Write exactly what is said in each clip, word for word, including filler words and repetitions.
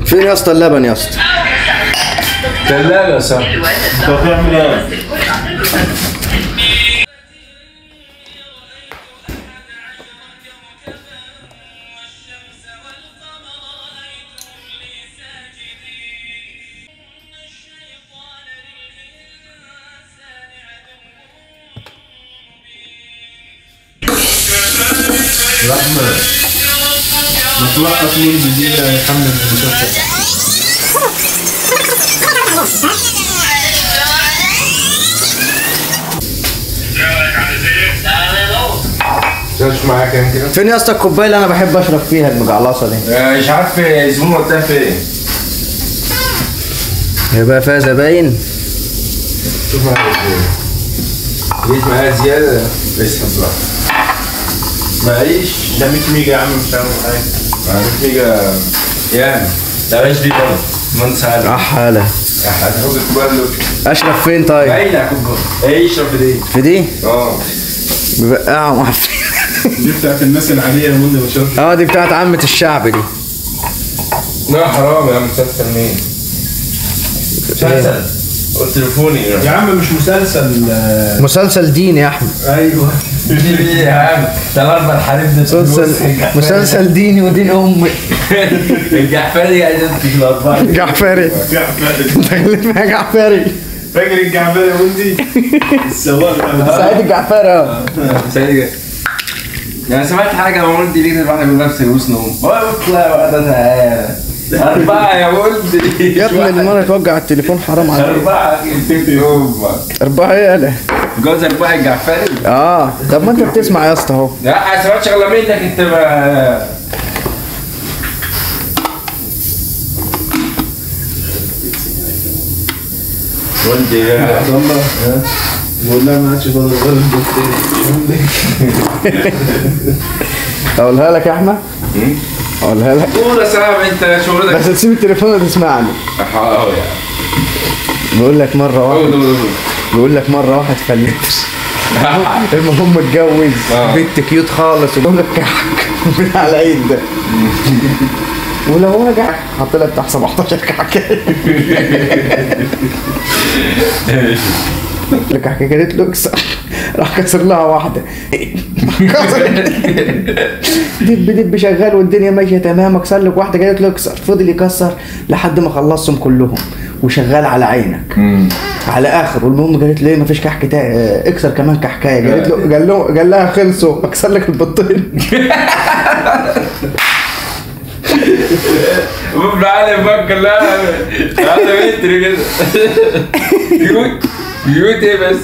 فين يا اسطى اللبن يا اسطى؟ ثلاجة صح. انت هتعمل ايه؟ رحمة ما توقف مين بدينا يحمل المسلسل. مش معاك يعني كده؟ فين يا اسطى الكوبايه اللي انا بحب اشرب فيها المجعلصه دي؟ مش عارف زبون وداها فين. يبقى فيها زباين. شوف معايا ازاي. جيت معايا زيادة اسحب بقى. معيش. ده مية ميجا يا عم مش هعمل حاجة. معلش ميجا يعني. لا مش دي برضه. مهندس عادل. اه حاله. هتحط الكوبايه اللي اشرب فين طيب؟ باينه على الكوبايه. ايه اشرب في دي؟ في دي؟ اه. بيبقى معفن. دي بتاعت الناس العادية يا منى بشرب. اه دي بتاعت عامة الشعب دي. لا حرام يا عم. مسلسل مين؟ مسلسل تليفوني يا عم مش مسلسل. مسلسل ديني يا احمد. ايوه دي ايه يا عم؟ ده الاربع الحريم ده مسلسل مسلسل ديني ودين امي. الجعفري قاعد يمسك الاربعه. جعفري. انت كلمة جعفري. فاكر الجعفري يا ولدي؟ السواق سعيد الجعفري. اه سعيد. يعني سمعت حاجه يا ولدي ليه الواحد من نفسه يبوس نوم. هو بيطلع بقى ده اربعه يا ولدي. يا ابني المره توجع التليفون حرام عليك. اربعه امك. اربعه ايه يالا؟ جوز اربعه الجعفري. اه طب ما انت بتسمع يا اسطى اهو. لا ما سمعتش غير منك انت بقى. ولدي يا عبد الله بقول لها ما عادش فاضل غير الدكتور. اقولها لك يا احمد؟ اقولها لك. قول يا سلام انت شغلتك. بس تسيب التليفون وتسمعني. حاضر يعني. بقول لك مره واحد. قول قول بيقول لك مره واحد فلس. المهم اتجوز بنت كيوت خالص وبقول لك كحك من على العيد ده. ولو رجع حط لها بتاع سبعتاشر كحكايه. الكحكايه كانت له اكسر. راح كسر لها واحده. دب دب شغال والدنيا ماشيه تمام. اكسر لك واحده قالت له اكسر. فضل يكسر لحد ما خلصهم كلهم وشغال على عينك على اخر. والمهم قالت له ايه مفيش كحك تاني اكسر كمان كحكايه. قالت له قال له قال لها خلصوا اكسر لك البطين. ابن علي فكر لا هذا متر كده. كيوت كيوت ايه بس.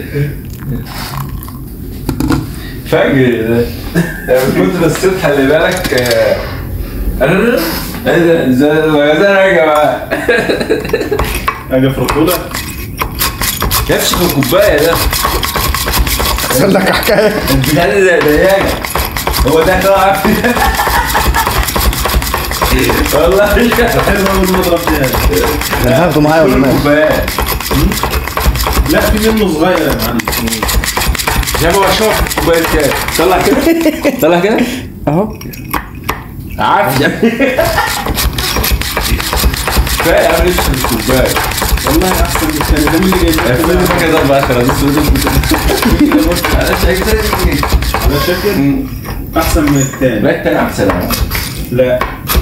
فاكر من كتر الصوت خلي بالك. انا ايه ده زي الغزال راجع بقى. حاجه في الرطوله كبش في الكوبايه ده. اكسر لك حكايه. البتاع ده زي دياجه. هو ده طلع. والله حلو قوي المضرب ده. انا هاخده معايا ولا مالك؟ لا في منه صغير يا معلم. يا بابا شوف كوبايه كده. طلع كده طلع كده اهو عافيه. كفايه يا عم نفس الكوبايه. والله احسن من الثاني. ده مين اللي جايب كل ما كده بقى خلاص. انا شايف على شكل احسن من الثاني. لا التاني احسن. لا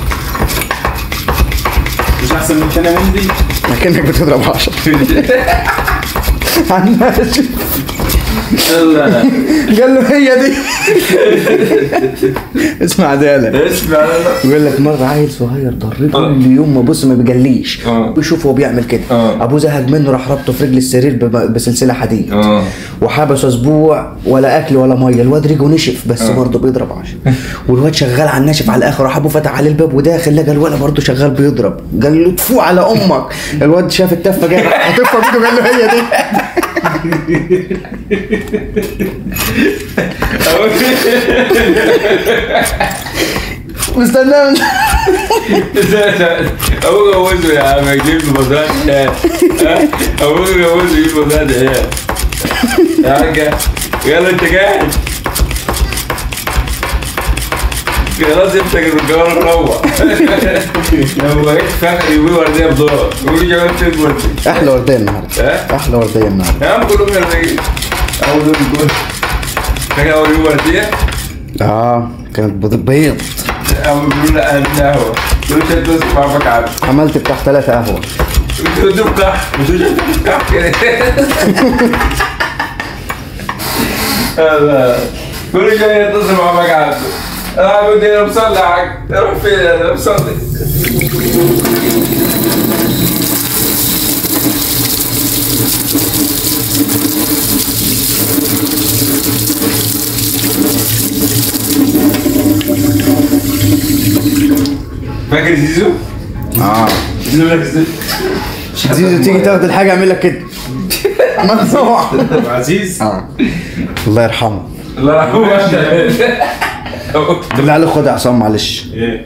مش احسن من الثاني يا ولدي. لكنك بتضرب عشرة. عماشي. قال له هي دي. اسمع دالة. اسمع يقول لك مرة عيل صغير ضريته كل يوم ما بص ما بيجليش. بيشوف هو بيعمل كده. ابوه زهق منه راح ربطه في رجل السرير بسلسلة حديد. وحبسه اسبوع ولا اكل ولا ميه. الواد رجله نشف بس برضه بيضرب عشان. والواد شغال على الناشف على الاخر. راح ابوه فتح عليه الباب وداخل لقى الولد برضه شغال بيضرب. قال له تفو على امك. الواد شاف التفه جايه حاطفها بيده قال له هي دي. مستناه. ابوك جوزه يا عم يجيب له مزرعه. ابوك جوزه يجيب مزرعه ايه يا حاجه. يلا انت جاهز. خلاص امسك الرجاله نروح. لو بقيت فاكر يقول ورديه بدولار يقول جمال فين ورديه. احلى ورديه النهارده. احلى ورديه النهارده. يا عم كلهم يرديه. اول يوم الجول فاكر اول يوم ورديه؟ اه كانت بيض. اول بيقولوا لا اهلنا قهوه يقولوا شد بس بعرفك عارف. عملت بتاع ثلاثة قهوه. بتقول كح مش شد كح كده. كل شويه يتصل بعرفك عارف. انا عم بدي انا مصلي يا حاج اروح فين انا مصلي. فاكر زيزو؟ اه زيزو لك زيزو زيزو تيجي تاخد الحاجه اعمل لك كده. ممنوع. عزيز اه الله يرحمه. الله يرحمه. بالله عليك خد يا عصام معلش. ايه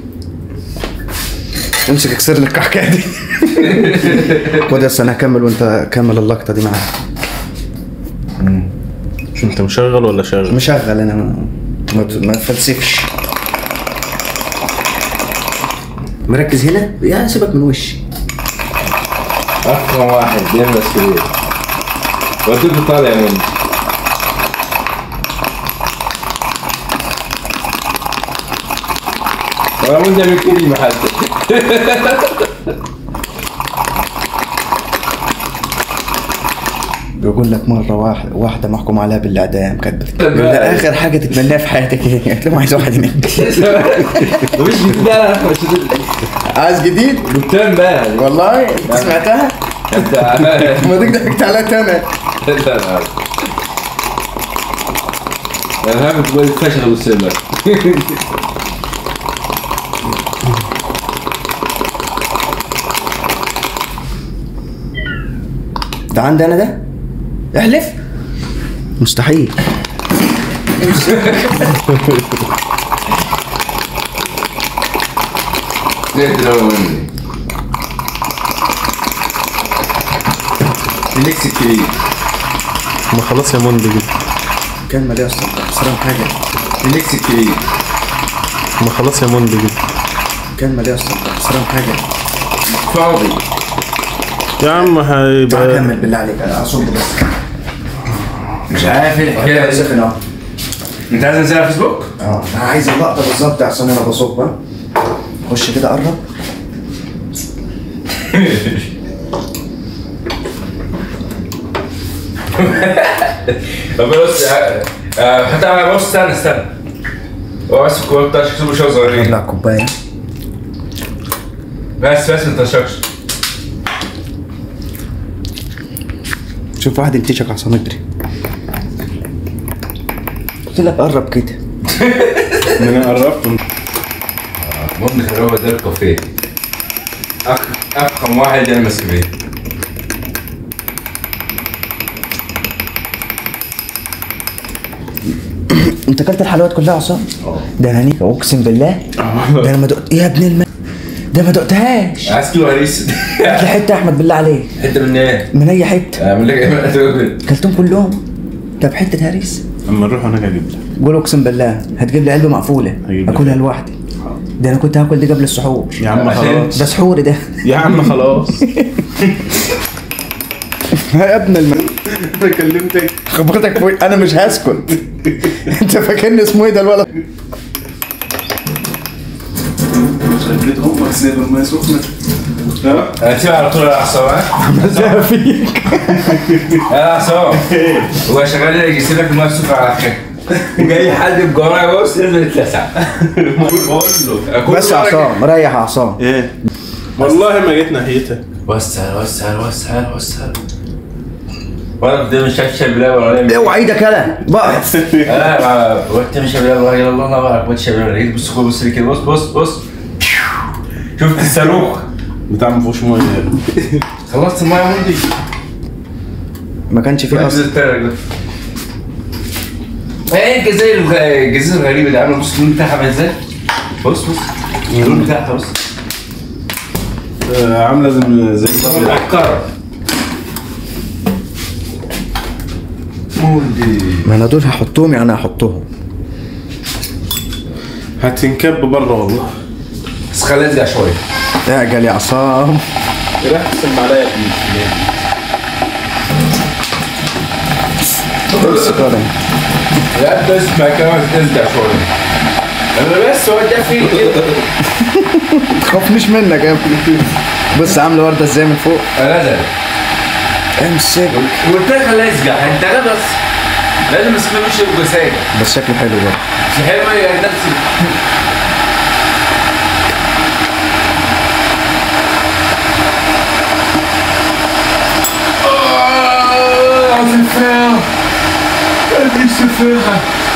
امسك اكسر لك الكحكه دي. خد يا أستاذ انا هكمل وانت كمل اللقطه دي معايا. مش انت مشغل ولا شغل؟ مشغل انا ما ما تفلسفش. مركز هنا يا سيبك من وشي. أفخم واحد بيعمل مسؤولية وديته طالع مني. وأنا وأنت من كلمة حتى. بيقول لك مرة واحد واحدة محكوم عليها بالإعدام كانت بتقول له آخر حاجة تتمناها في حياتك إيه؟ قلت له عايز واحد هناك. مفيش جديد لا لا مش عايز جديد؟ جبتان بقى والله أنت سمعتها؟ ما ديك ضحكت عليها تاني. لا لا أنا هم تقول فشل والسلة. ده عندي أنا ده؟ احلف؟ مستحيل. زيت لو مني النكس الكبير. ما خلاص يا موندي جدا. كلمة دي أصلا خسران حاجة. النكس الكبير. ما خلاص يا موندي جدا. كلمة دي أصلا خسران حاجة. فاضي. يا عم هيبقى تعال كمل بالله عليك أصب بس. مش عارف ايه الحكايه دي. سخن أهو. انت عايز انزلها على فيسبوك؟ اه انا عايز اللقطه بالظبط عشان انا بصب. ها خش كده قرب. طب بص حتى انا بص استنى استنى هو بس الكوره بتاعتك تكتبوا شويه صغيرين. ابلع كوبايه بس بس انت شكش. شوف واحد يمتشك على صمتري. قلت لك قرب كده. ما انا قربت. المهم خلوه ده الكافيه افخم واحد يعمل مسؤوليه. انت اكلت الحلويات كلها يا عصام؟ اه ده انا نيكا اقسم بالله. ده انا ما دقت يا ابن الم ده ما دقتهاش. عايز كيلو هريس. هات لي حته يا احمد بالله عليك. حته من ايه؟ من اي حته. اعمل لك ايه؟ اكلتهم كلهم. طب حته هريس. اما نروح انا هجيب لك. قول اقسم بالله هتجيب لي علبه مقفوله اكلها لوحدي. ده انا كنت هاكل دي قبل السحور. يا عم خلاص ده سحوري ده. يا عم خلاص. يا ابن الم انا كلمتك خبرتك فوق انا مش هسكت. انت فاكرني اسمه ايه ده الولد؟ خليت امك سايبه الميه سخنه. هتسيبها على طول يا عصام. ها؟ عملتها فيك. يا عصام هو شغال يسيب لك الميه السخنه على خير. جاي حد بجرايه بص لازم يتلسع. بقول له بس يا عصام ريح يا عصام. ايه والله ما جيت ناحيتها. وسع وسع وسع وسع وانا كنت مش شايف شايف بلا ولا اوعى ايدك يلا بقى. لا وقت مش شايف بلا ولا الله الله بارك وقت شايف بلا. بص بص كده بص بص بص شفت الصاروخ بتاع ما فيهوش ميه. خلصت الميه مندي ما كانش فيه اصلا. ايه الجزائر الجزائر الغريبه دي عامله بص اللون بتاعها عامل ازاي. بص بص اللون بتاعها بص عامله زي زي العكاره. ما انا دول هحطهم يعني هحطهم. هتنكب بره والله. بس خليها تلزق شويه. اعجل يا عصام. راح تسمع عليا فيه. لا تسمع كمان تلزق شويه. انا بس هو ده فيه كده. تخافنيش منك يا ابني. بص عامله ورده ازاي من فوق. نزل. امسك. قلت لك خليها يسجع انت غبي بس. لازم اسمه مش يبقى ساجع. بس شكله حلو برضه. مش حلو يا نفسي. سفاح قلبي سفاحة.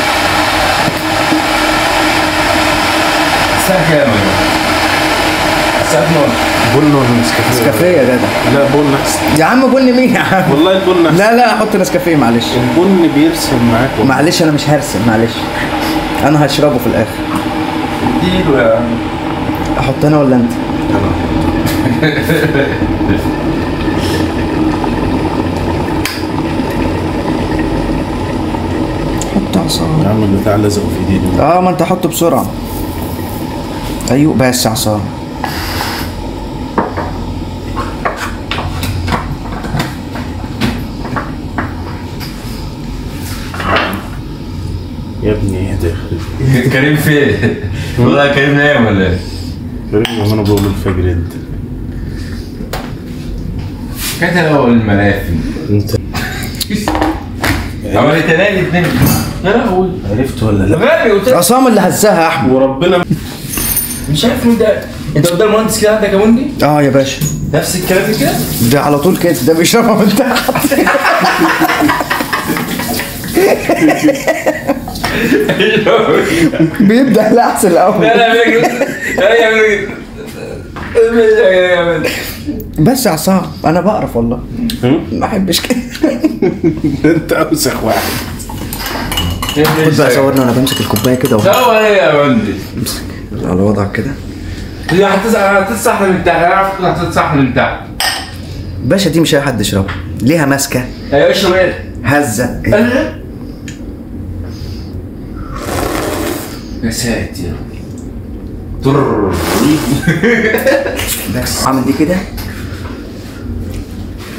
الساعة كام؟ الساعة اتناشر. بن ولا نسكافيه؟ نسكافيه يا جدع. لا بن احسن. يا عم بن مين يا عم؟ والله البن احسن. لا لا حط نسكافيه معلش. البن بيرسم معاك والله. معلش انا مش هرسم معلش. انا هشربه في الاخر. اديله يا عم. احط انا ولا انت؟ حط عصام. يا عم البتاع لزقه في ايدي. اه ما انت حطه بسرعه. ايوه بس يا عصام. يا ابني اهدى يخرب. كريم فين؟ والله كريم نايم ولا ايه؟ كريم وانا بقول الفجر انت. كانت الاول الملافي. انت عملت تلاقي اتنين. يا لهوي. عرفت ولا لا؟ غبي قلت لك. عصام اللي هزاها يا احمد. وربنا مش عارف مين ده. انت قدام المهندس كده عندك يا مندي؟ اه يا باشا. نفس الكلام كده؟ ده على طول كده ده بيشربها من تحت. بيبدأ الأحسن الأول. لا لا يعمل كده. لا يعمل كده. بس يا عصام أنا بعرف والله. ما أحبش كده. انت اوسخ واحد. خد بقى صورنا وأنا بمسك الكوباية كده. صور ايه يا مندي؟ امسك على وضعك كده. هي هتتصحن من تحت. انا عارف هتتصحن من تحت. باشا دي مش أي حد يشربها. ليها ماسكة. ايوه اشرب ايه؟ هزة. يا ساتر. طر. بس عامل دي كده.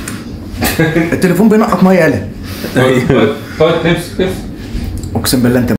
التليفون بينقط ميه يالا. خد خد نفسك. اقسم بالله انت